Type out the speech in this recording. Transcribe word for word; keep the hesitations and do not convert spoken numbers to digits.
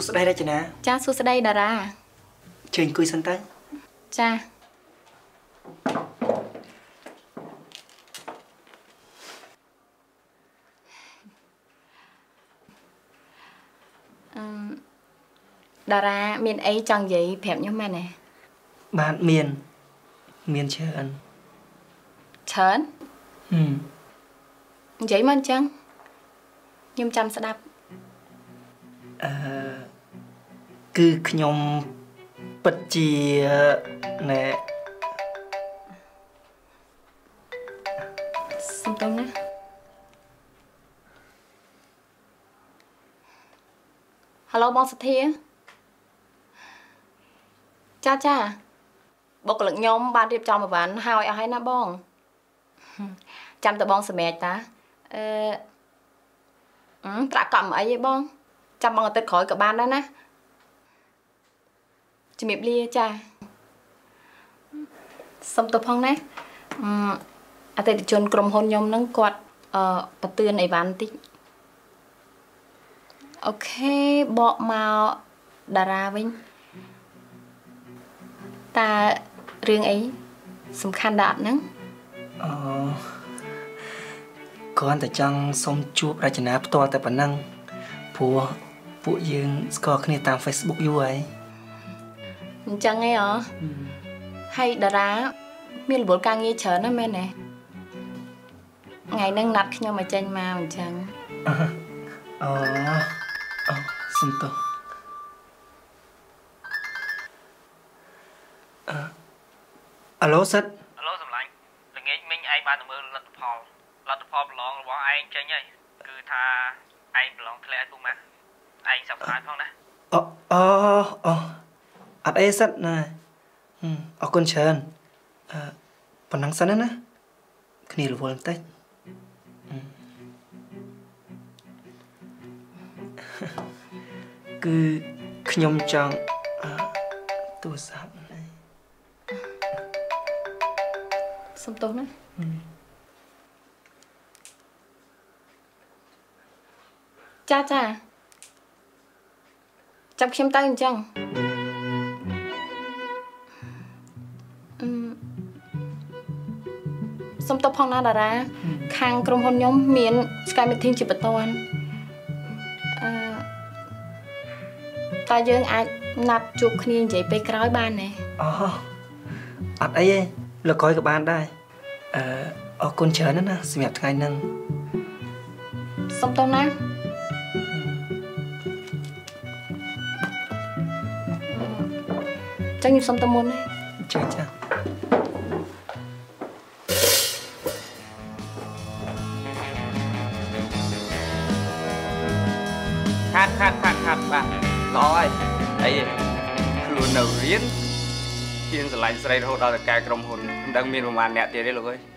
ស្ដីរចនាចាសួស្ដីតារាជើញអង្គុយសិនទៅចាអឺតារាមានអីចង់និយាយប្រាប់ខ្ញុំមែនទេបាទមានមានច្រើនច្រើនហឹមនិយាយមកអញ្ចឹងខ្ញុំចាំស្ដាប់អឺគឺខ្ញុំពិតជាណែសំទោសណាហៅបងសធាចាចាបុគ្គលិកខ្ញុំបានរៀបចំអីវ៉ាន់ហើយអស់ហើយណាបងចាំតបងសម្រេចតាអឺអឺត្រាក់កប់អីទេបងចាំបងអាទិត្យក្រោយក៏បានដែរណាជំរាបលាចាសុំទោសផងណាអឺអតិថិជនក្រុមហ៊ុនខ្ញុំហ្នឹងគាត់អឺបទឿនអីវ៉ាន់តិចអូខេបកមកតារាវិញតើរឿងអីសំខាន់ដែរអត់ហ្នឹងអូគ្រាន់តែចង់សុំជួបរចនាផ្ទាល់តែប៉ុណ្ណឹងព្រោះពួកយើងស្គាល់គ្នាតាម Facebook យូរហើយអញ្ចឹងឯងហ៎ហើយតារាមានរវល់ការងារច្រើនណាស់មែនទេថ្ងៃហ្នឹងណាត់ខ្ញុំមកចេញមកអញ្ចឹងអូអូសុំទោសអឺអាឡូសិតអាឡូសម្លាញ់ល្ងាចមិញឯងបានទៅមើលលទ្ធផលលទ្ធផលប្រឡងរបស់ឯងចេញហើយគឺថាឯងប្រឡងធ្លាក់ឲ្យពុកម៉ាឯងសប្បាយផងណាអូអូអូអត់អីសិតណាអរគុណច្រើនអឺប៉ុណ្ណឹងសិនណាគ្នារវល់បន្តិចគឺខ្ញុំចង់ទូរស័ព្ទសុំទោសណាចាចាចាប់ខ្ញុំទៅអញ្ចឹងអឺសុំទោសផងណាតារាខាងក្រុមហ៊ុនខ្ញុំមាន Skype meeting ជាបន្ទាន់អឺតើយើងអាចណាត់ជួបគ្នានិយាយពេលក្រោយបានទេអូអត់អីទេលើក្រោយក៏បានដែរអឺអរគុណច្រើនណាស់សម្រាប់ថ្ងៃហ្នឹងសុំទោសណាចឹងខ្ញុំសុំទៅមុនទេចាចាខាត់ខាត់ខាត់ខាត់បាទល្អហើយអីខ្លួននៅរៀនជាងឆ្លាញ់ស្រីរហូតដល់តែកែក្រុមហ៊ុនមិនដឹងមានប្រហែលអ្នកទៀតទេលោកអើយ